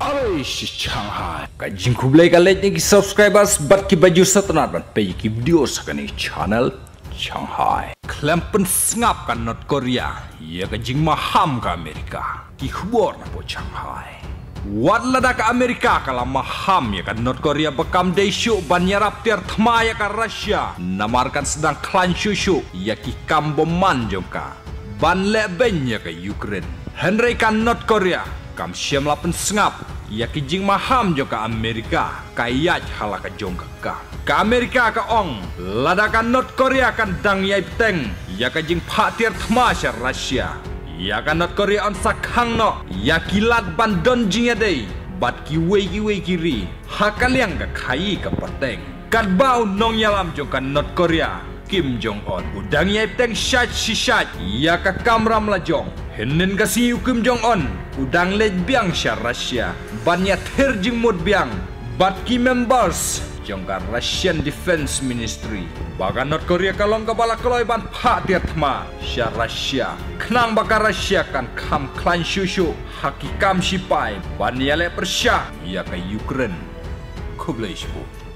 Alice Shanghai ka jingku blai ka like ni subscribers bat ki baju satnat ban pe ki video sakani channel Shanghai klampen ngap kan North Korea ya ka jing maham ka Amerika ki khubor na po Shanghai wat lada ka Amerika kala maham ya ka North Korea bekam desu ban yarap tiar thma ya ka Russia namarkan sedang klan shushu ya ki kamboman jongka ban le ben ya ka Ukraine Henry kan North Korea kam siam lapen sengap ya kijing maham jo ka Amerika kayat halaka jongka ka Amerika ka ong ladakan North Korea kan dang yai peteng ya kijing phatir thmasha Russia ya kan North Korea on sakhang no ya kilat ban don jing dei bat ki wei kiri hakaliang ka khai ka peteng kat bau nong yalam jo kan North Korea Kim Jong Un udang yai peteng shat shishat ya ka kamram la jong Henen kasi Kim Jong Un udang lej biang sya Russia banyak terjing mod biang but key members jongka Russian Defense Ministry baga North Korea kalong kabala kaloi ban pha tiat ma sya Russia knang baka Russia kan kam klan shushu hakikam sipai ban yale persya ya ka Ukraine kublai shibu